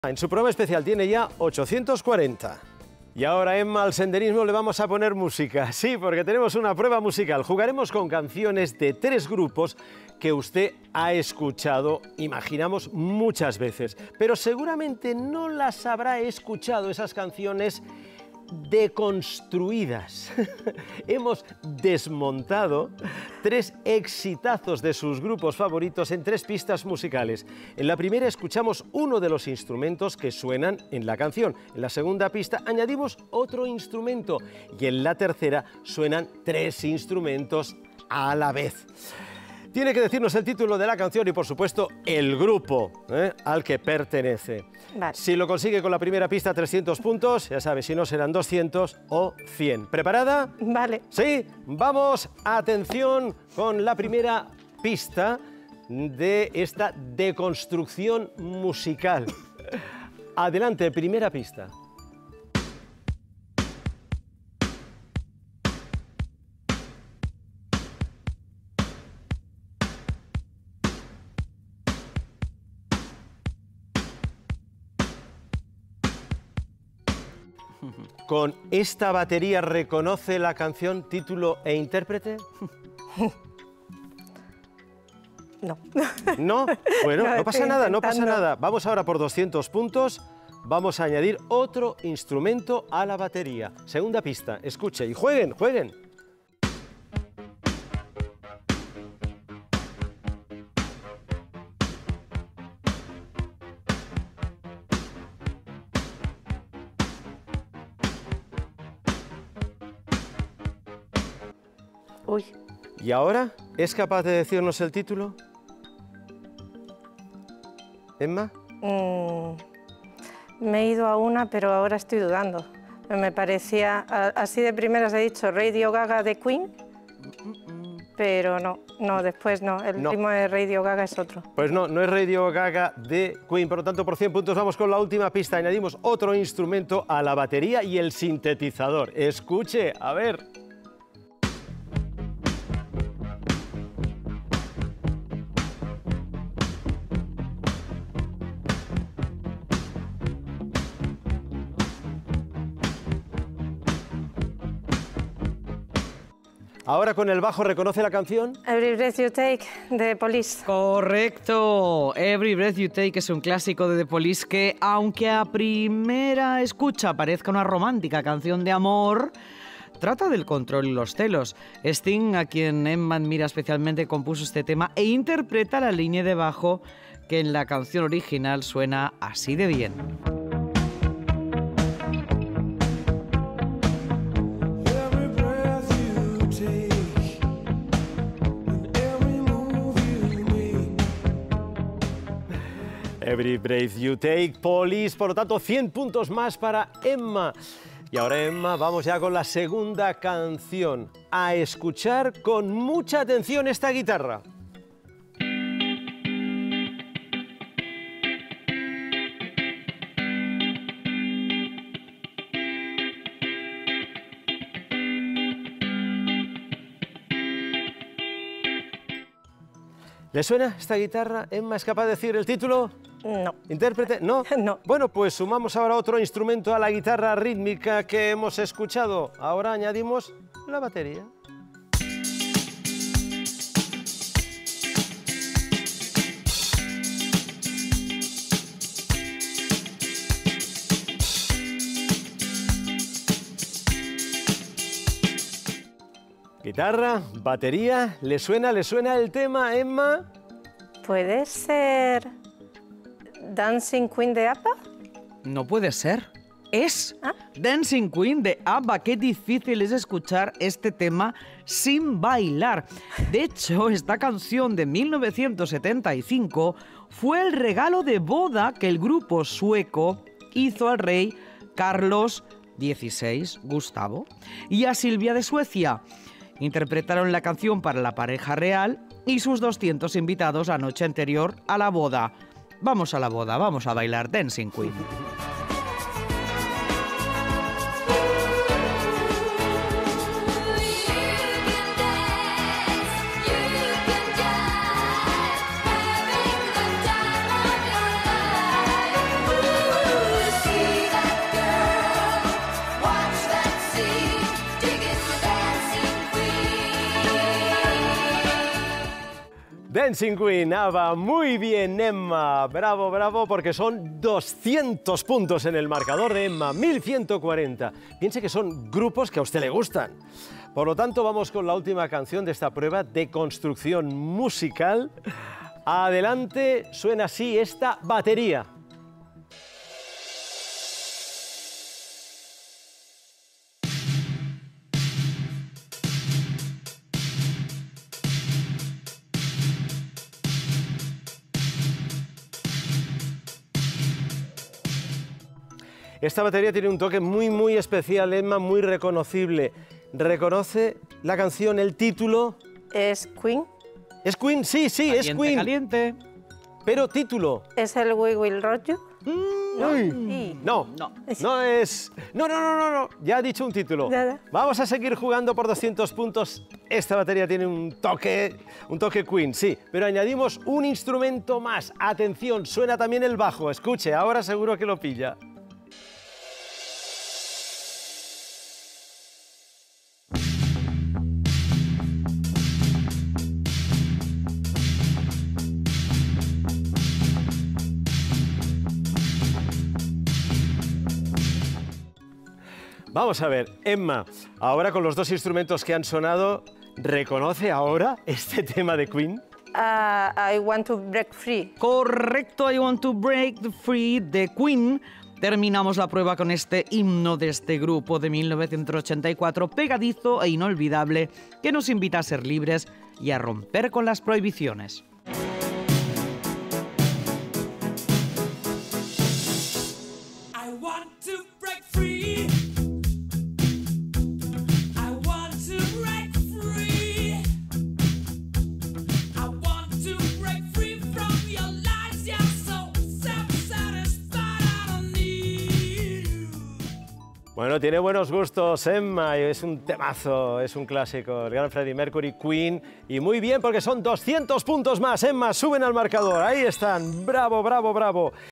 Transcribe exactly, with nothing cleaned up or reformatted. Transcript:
En su programa especial tiene ya ochocientos cuarenta. Y ahora, Emma, al senderismo le vamos a poner música. Sí, porque tenemos una prueba musical. Jugaremos con canciones de tres grupos que usted ha escuchado, imaginamos, muchas veces. Pero seguramente no las habrá escuchado, esas canciones deconstruidas. Hemos desmontado tres exitazos de sus grupos favoritos en tres pistas musicales. En la primera escuchamos uno de los instrumentos que suenan en la canción. En la segunda pista añadimos otro instrumento. Y en la tercera suenan tres instrumentos a la vez. Tiene que decirnos el título de la canción y, por supuesto, el grupo ¿eh? al que pertenece. Vale. Si lo consigue con la primera pista, trescientos puntos. Ya sabe, si no serán doscientos o cien. ¿Preparada? Vale. Sí, vamos. Atención con la primera pista de esta deconstrucción musical. Adelante, primera pista. ¿Con esta batería reconoce la canción, título e intérprete? No. ¿No? Bueno, No, no pasa estoy nada, no pasa intentando. nada. Vamos ahora por doscientos puntos. Vamos a añadir otro instrumento a la batería. Segunda pista, escuche y jueguen, jueguen. Uy. ¿Y ahora es capaz de decirnos el título? ¿Emma? Mm, me he ido a una, pero ahora estoy dudando. Me parecía, a- así de primeras he dicho Radio Gaga de Queen, pero no, no, después no. El No. ritmo de Radio Gaga es otro. Pues no, no es Radio Gaga de Queen. Por lo tanto, por cien puntos vamos con la última pista. Añadimos otro instrumento a la batería y el sintetizador. Escuche, a ver. Ahora con el bajo, ¿reconoce la canción? Every Breath You Take de Police. Correcto. Every Breath You Take es un clásico de The Police que, aunque a primera escucha parezca una romántica canción de amor, trata del control y los celos. Sting, a quien Emma admira especialmente, compuso este tema e interpreta la línea de bajo que en la canción original suena así de bien. Every Breath You Take, Police. Por lo tanto, cien puntos más para Emma. Y ahora, Emma, vamos ya con la segunda canción. A escuchar con mucha atención esta guitarra. ¿Le suena esta guitarra? ¿Emma es capaz de decir el título? No. ¿Intérprete? ¿No? No. Bueno, pues sumamos ahora otro instrumento a la guitarra rítmica que hemos escuchado. Ahora añadimos la batería. Guitarra, batería, ¿le suena, le suena el tema, Emma? ¿Puede ser Dancing Queen de ABBA? No puede ser. Es ¿Ah? Dancing Queen de ABBA. Qué difícil es escuchar este tema sin bailar. De hecho, esta canción de mil novecientos setenta y cinco fue el regalo de boda que el grupo sueco hizo al rey Carlos dieciséis, Gustavo, y a Silvia de Suecia. Interpretaron la canción para la pareja real y sus doscientos invitados la noche anterior a la boda. Vamos a la boda, vamos a bailar Dancing Queen. You Dancing Queen, ABBA, muy bien Emma, bravo, bravo, porque son doscientos puntos en el marcador de Emma, mil ciento cuarenta. Piense que son grupos que a usted le gustan. Por lo tanto, vamos con la última canción de esta prueba de construcción musical. Adelante, suena así esta batería. Esta batería tiene un toque muy, muy especial, Emma, muy reconocible. ¿Reconoce la canción, el título? ¿Es Queen? ¿Es Queen? Sí, sí, Caliente, es Queen. Caliente. Pero título. ¿Es el We Will Rock You? Uy, Sí. no, No. no es... No, no, no, no, no, ya ha dicho un título. Ya, ya. Vamos a seguir jugando por doscientos puntos. Esta batería tiene un toque, un toque Queen, sí, pero añadimos un instrumento más. Atención, suena también el bajo. Escuche, ahora seguro que lo pilla. Vamos a ver, Emma, ahora con los dos instrumentos que han sonado, ¿reconoce ahora este tema de Queen? Ah, I Want to Break Free. Correcto, I Want to Break the Free de Queen. Terminamos la prueba con este himno de este grupo de mil novecientos ochenta y cuatro, pegadizo e inolvidable, que nos invita a ser libres y a romper con las prohibiciones. I want to break free. I want to break free. I want to break free from your lies. You're so self-satisfied. I don't need you. Bueno, tiene buenos gustos, Emma, y es un temazo, es un clásico, el gran Freddie Mercury, Queen, y muy bien porque son doscientos puntos más, Emma, suben al marcador, ahí están, bravo, bravo, bravo.